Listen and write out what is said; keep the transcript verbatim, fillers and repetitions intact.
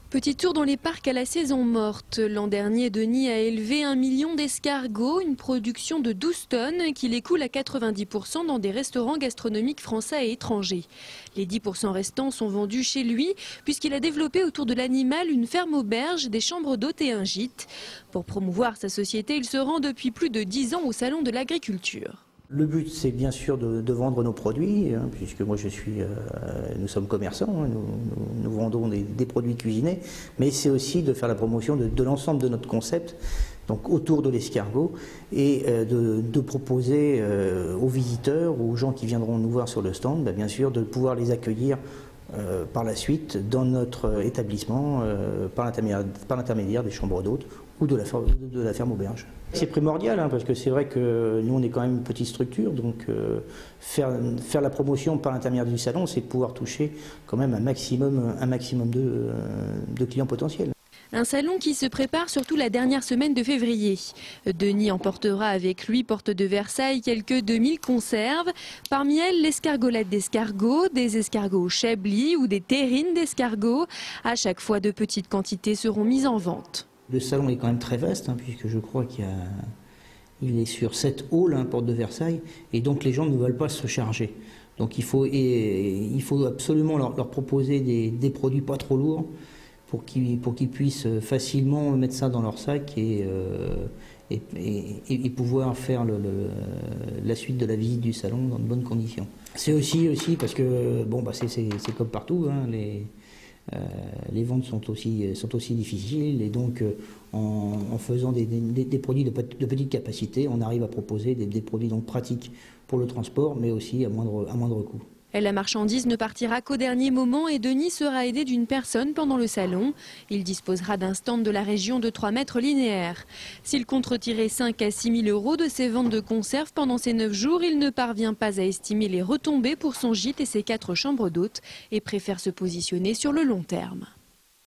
Petit tour dans les parcs à la saison morte. L'an dernier, Denis a élevé un million d'escargots, une production de douze tonnes qu'il écoule à quatre-vingt-dix pour cent dans des restaurants gastronomiques français et étrangers. Les dix pour cent restants sont vendus chez lui puisqu'il a développé autour de l'animal une ferme auberge, des chambres d'hôtes et un gîte. Pour promouvoir sa société, il se rend depuis plus de dix ans au Salon de l'agriculture. Le but, c'est bien sûr de, de vendre nos produits, hein, puisque moi je suis, euh, nous sommes commerçants, hein, nous, nous, nous vendons des, des produits cuisinés, mais c'est aussi de faire la promotion de, de l'ensemble de notre concept, donc autour de l'escargot, et euh, de, de proposer euh, aux visiteurs, aux gens qui viendront nous voir sur le stand, bah, bien sûr de pouvoir les accueillir euh, par la suite dans notre établissement, euh, par l'intermédiaire des chambres d'hôtes ou de la, de la ferme auberge. C'est primordial, hein, parce que c'est vrai que nous on est quand même une petite structure, donc euh, faire, faire la promotion par l'intermédiaire du salon, c'est pouvoir toucher quand même un maximum, un maximum de, euh, de clients potentiels. Un salon qui se prépare surtout la dernière semaine de février. Denis emportera avec lui, porte de Versailles, quelques deux mille conserves. Parmi elles, l'escargolade d'escargot, des escargots au chablis ou des terrines d'escargot. À chaque fois, de petites quantités seront mises en vente. Le salon est quand même très vaste, hein, puisque je crois qu'il y a, il est sur sept halls, hein, porte de Versailles, et donc les gens ne veulent pas se charger. Donc il faut, et, il faut absolument leur, leur proposer des, des produits pas trop lourds pour qu'ils pour qu'ils puissent facilement mettre ça dans leur sac et, euh, et, et, et pouvoir faire le, le, la suite de la visite du salon dans de bonnes conditions. C'est aussi, aussi parce que bon, bah c'est comme partout, hein, les... Euh, les ventes sont aussi, sont aussi difficiles et donc euh, en, en faisant des, des, des produits de, de petite capacité, on arrive à proposer des, des produits donc pratiques pour le transport mais aussi à moindre, à moindre coût. La marchandise ne partira qu'au dernier moment et Denis sera aidé d'une personne pendant le salon. Il disposera d'un stand de la région de trois mètres linéaires. S'il compte retirer cinq à six mille euros de ses ventes de conserves pendant ces neuf jours, il ne parvient pas à estimer les retombées pour son gîte et ses quatre chambres d'hôtes et préfère se positionner sur le long terme.